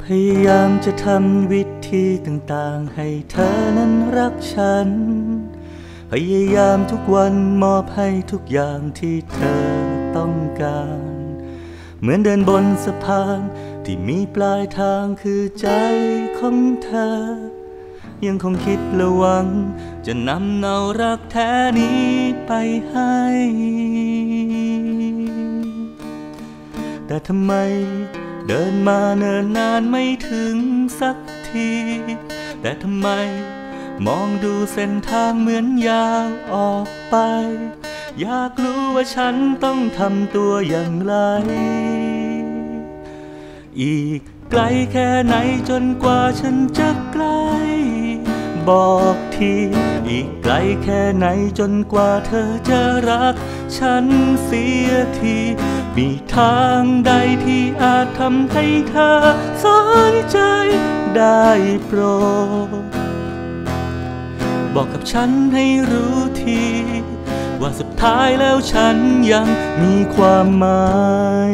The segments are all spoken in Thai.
ยายามจะทำวิธีต่างๆให้เธอนั้นรักฉันพยายามทุกวันมอบให้ทุกอย่างที่เธอต้องการเหมือนเดินบนสะพานที่มีปลายทางคือใจของเธอยังคงคิดและหวังจะนำเอารักแท้นี้ไปให้แต่ทำไมเดินมาเนิ่นนานไม่ถึงสักทีแต่ทำไมมองดูเส้นทางเหมือนยาวออกไปอยากรู้ว่าฉันต้องทำตัวอย่างไรอีกไกลแค่ไหนจนกว่าฉันจะใกล้บอกทีอีกไกลแค่ไหนจนกว่าเธอจะรักฉันเสียทีมีทางใดที่อาจทำให้เธอสนใจได้โปรดบอกกับฉันให้รู้ทีว่าสุดท้ายแล้วฉันยังมีความหมาย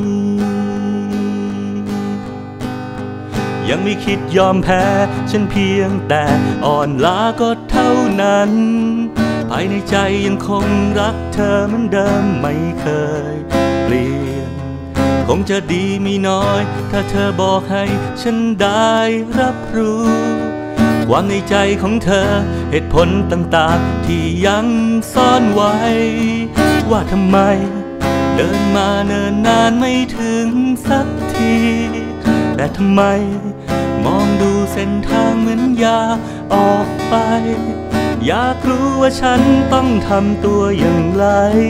ยังไม่คิดยอมแพ้ฉันเพียงแต่อ่อนล้าก็เท่านั้นภายในใจยังคงรักเธอเหมือนเดิมไม่เคยเปลี่ยนคงจะดีไม่น้อยถ้าเธอบอกให้ฉันได้รับรู้ความในใจของเธอเหตุผลต่างๆที่ยังซ่อนไว้ว่าทำไมเดินมาเนิ่นนานไม่ถึงสักทีแต่ทำไมมองดูเส้นทางเหมือนยาวออกไปอยากรู้ว่าฉันต้องทำตัวอย่างไร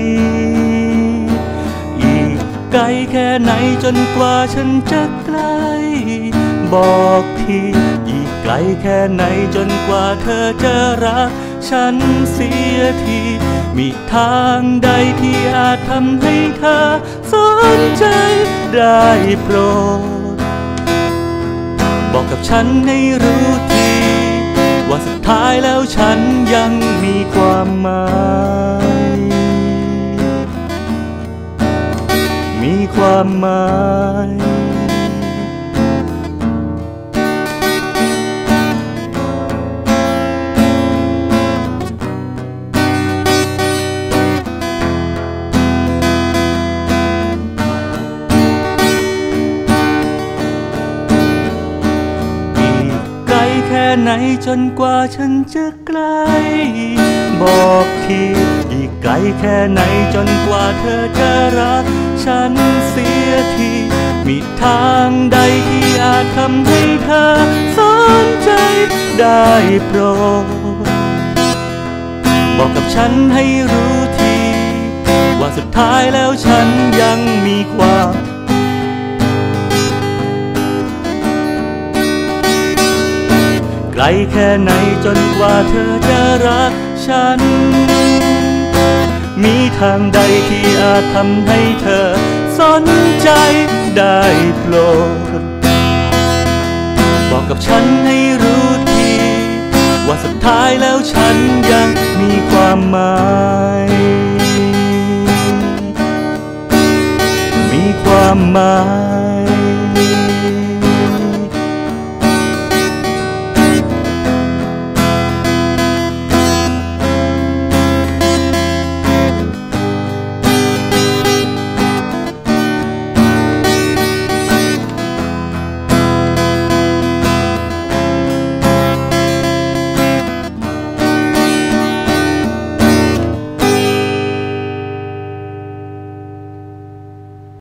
อีกไกลแค่ไหนจนกว่าฉันจะใกล้บอกทีอีกไกลแค่ไหนจนกว่าเธอจะรักฉันเสียทีมีทางใดที่อาจทำให้เธอสนใจได้โปรดบอกกับฉันให้รู้ทีว่าสุดท้ายแล้วฉันยังมีความหมายมีความหมายแค่ไหนจนกว่าฉันจะใกล้บอกทีอีกไกลแค่ไหนจนกว่าเธอจะรักฉันเสียทีมีทางใดที่อาจทำให้เธอสนใจได้โปรดบอกกับฉันให้รู้ทีว่าสุดท้ายแล้วฉันยังมีความไกลแค่ไหนจนกว่าเธอจะรักฉันมีทางใดที่อาจทำให้เธอสนใจได้โปรดบอกกับฉันให้รู้ทีว่าสุดท้ายแล้วฉันยังมีความหมาย